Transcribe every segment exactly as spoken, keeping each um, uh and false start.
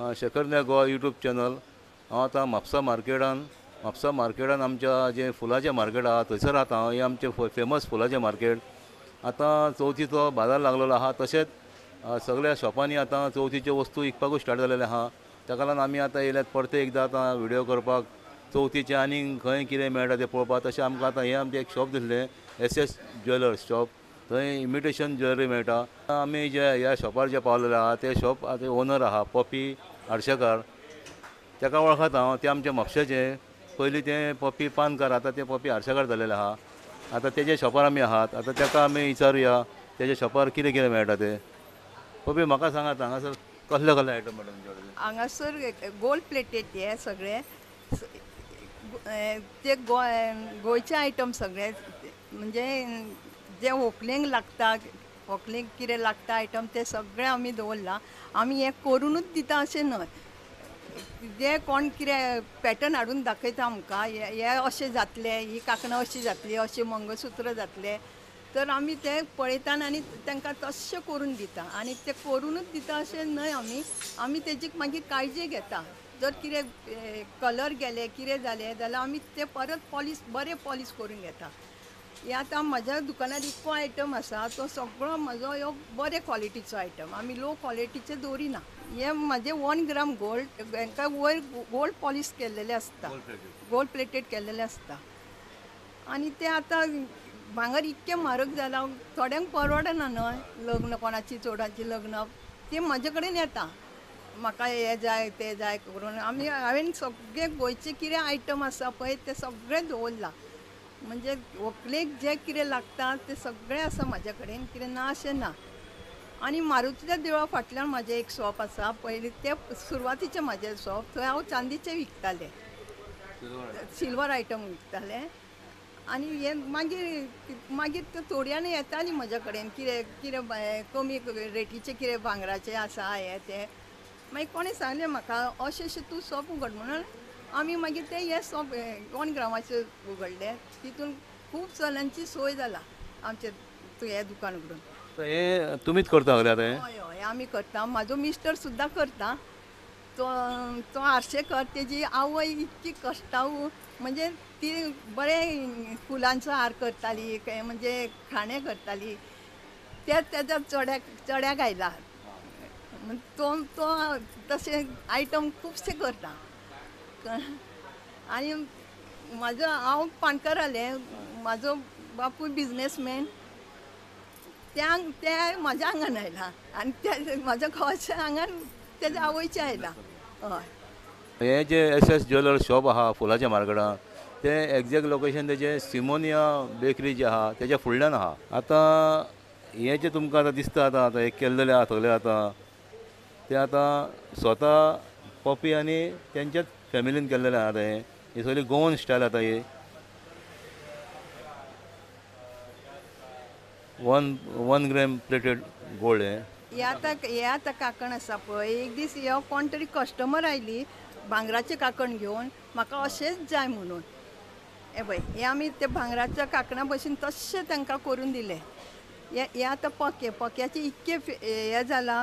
शेखरने Goa YouTube channel. हांव आतां म्हापसा मार्केटान म्हापसा मार्केटान आमच्या जे फुलाचें मार्केट आहा थंयसर आतां हांव। हें आमचें फेमस फुलाचें मार्केट। आतां चवथीचो बाजार लागलेलो आहा, तशेंच सगळ्या शॉपांनी आतां चवथीच्यो वस्तू विकपाकूच स्टार्ट जालेले आहा। ताका लागून आमी आतां येयल्यात परते एकदां आतां व्हिडिओ करपाक, चवथीचें आनीक खंय कितें मेळटा तें पळोवपाक। तशें आमकां आतां हें आमचें एक शॉप दिसलें, एस एस ज्वेलर्स शॉप। थंय इमिटेशन ज्वेलरी मेळटा। आमी जे ह्या शॉपार जे पावलेले आहा ते शॉप आतां ओनर आहा पॉपी आर्शेकार, ताका वळखता हांव। ते आमचे म्हापशेचे, पयलीं तें पॉपी पानकार, आतां ते पॉपी आर्शेकार जाल्लेले आहा। आतां तेजे शॉपार आमी आहात। आतां ताका आमी विचारुया तेजे शॉपार कितें कितें मेळटा तें। पॉपी म्हाका सांगात हांगासर कसले कसले आयटम मेळटा तुमचे कडेन? हांगासर गोल्ड प्लेटेड हे सगळे ते गोंय गोंयचे आयटम सगळे, म्हणजे जे व्हंकलेक लागता, व्हंकलेक कितें लागता आयटम ते सगळे आमी दवरला। आमी हे करूनच दिता अशें न्हय, जे कोण कितें पॅटर्न हाडून दाखयता आमकां, हे अशें जातले, ही कांकणां अशीं जातली, अशें मंगळसूत्र जातले, तर आमी ते पळयता आनी तांकां तशें करून दिता। आनी ते करूनच दिता अशें न्हय, आमी आमी तेजी मागीर काळजी घेता। जर कितें कलर गेले, कितें जालें जाल्यार आमी ते परत पॉलिश बरें पॉलिश करून घेता। हे आतां म्हज्या दुकानार इतको आयटम आसा, तो सगळो म्हजो ह्यो बरे क्वॉलिटीचो आयटम, आमी लो क्वॉलिटीचे दवरिना। हे म्हाजे वन ग्राम गोल्ड, हांकां वयर गोल्ड पॉलिश केल्लेले आसता, गोल्ड प्लेटेड केल्लेले आसता। आनी ते आतां भांगर इतकें म्हारग जाला, थोड्यांक परवडना न्हय। लग्न कोणाची चोडाची लग्न, ते म्हाजे कडेन येता, म्हाका हे जाय ते जाय करून। आमी हांवें सगळे गोंयचे कितें आयटम आसा पळय ते सगळे दवरला, म्हणजे व्हंकलेक जे कितें लागता ते सगळे आसा म्हाजे कडेन, कितें ना अशें ना। आनी मारुतीच्या देवळा फाटल्यान म्हाजें एक शॉप आसा, पयलीं ते सुरवातीचें म्हाजें शॉप, थंय हांव चांदीचें विकतालें, सिल्वर आयटम विकतालें। आनी हे मागीर मागीर ते थोड्यांनी येतालीं म्हजे कडेन, कितें कितें कमी रेटीचें कितें भांगराचें आसा हें तें। मागीर कोणें सांगलें म्हाका अशें अशें तूं शॉप उगड म्हणून। आमी मागीर तें हें शॉप वन ग्रामाचें उगडलें, तितून खूब जाणांची सोय जाला आमचें हें दुकान उगडून। हे तुमीच करता सगळें आतां? हय हय, आमी करता। म्हाजो मिस्टर सुद्दां करता, तो तो आर्शेकर। तेजी आवय इतकी कश्टाळू, म्हणजे ती बरें फुलांचो हार करताली, म्हणजे खाणें करताली, ते तेज्या चड्याक चड्याक आयला। तो तो तशें आयटम खुबशे करता। आनी म्हाजो हांव पाणकार जालें, म्हाजो बापूय बिजनेसमॅन, त्या ते म्हाज्या आंगान आयला, आनी ते म्हाज्या घोवाच्या आंगान तेज्या आवयचें आयला। हय, हे जे एस एस ज्वेलर्स शॉप आहा फुलाच्या मार्केटान, ते एग्जॅक्ट लोकेशन तेजे सिमोनिया बेकरी जी आहा तेज्या फुडल्यान आहा। आतां हे जे तुमकां आतां दिसता आतां आतां हे केल्लेले आहा सगळे आतां, ते आतां स्वता पॉपी आनी तेंच्याच फॅमिलीन केल्लेले आहा। आतां हे सगळी गोवन स्टायल आतां ही one one gram plated gold. हे हे आतां हे आतां काकण आसा पळय, एक दीस ह्यो कोण तरी कस्टमर आयली भांगराचें काकण घेवन, म्हाका अशेंच जाय म्हणून। हे पळय, हे आमी ते भांगराच्या काकणा भशेन तशें तांकां करून दिलें। हे हे आतां पके पक्याचे इतके हे जाला,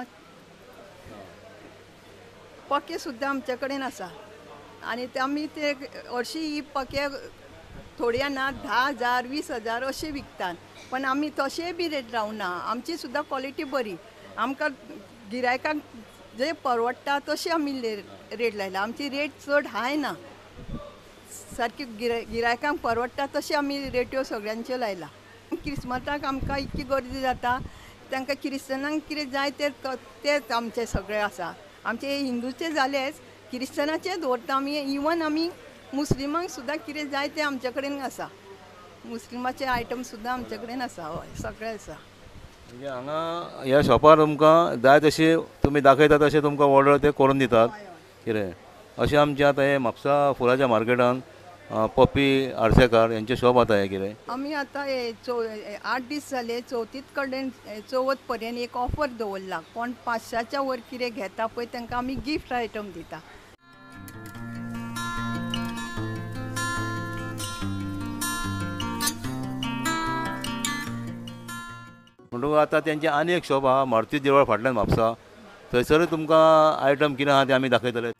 पके सुद्दां आमचे कडेन आसा। आनी ते आमी ते हरशीं ही पके थोड्या ना धा हजार वीस हजार अशें विकतात, पण आमी तशेंय बी रेट लावना। आमची सुद्दां क्वॉलिटी बरी, आमकां गिरायकांक जे परवडटा तशी आमी रेट लायला। आमची रेट चड हाय ना, सारकी गिराय गिरायकांक परवडटा तशी आमी रेट्यो सगळ्यांच्यो लायला। क्रिस्मसाक आमकां इतकी गर्दी जाता, तांकां क्रिस्चनांक कितें जाय ते तेच आमचे सगळे आसा। आमचे हिंदूचे जालेच, क्रिस्चनाचे दवरता आमी। इवन आमी मुस्लिमांक सुद्दां कितें जाय तें आमचे कडेन आसा, मुस्लिमाचे आयटम सुद्दां आमचे कडेन आसा। हय, सगळें आसा। म्हणजे हांगा ह्या शॉपार तुमकां जाय तशी तुमी दाखयता तशें तुमकां ऑर्डर ते करून दितात कितें अशें। आमचें आतां हे म्हापसा फुलाच्या मार्केटान पॉपी आर्सेकार यांचे शॉप आतां हे कितें आमी आतां हे चव आठ दीस जाले चवथीत कडेन चवथ पर्यंत एक ऑफर दवरला। कोण पांचशाच्या वर कितें घेता पळय तांकां आमी गिफ्ट आयटम दिता। म्हणटकूच आतां तेंचें आनी एक शॉप आहा मारुती देवळा फाटल्यान म्हापसा, थंयसरूय तुमकां आयटम कितें आहा ते आमी दाखयतले.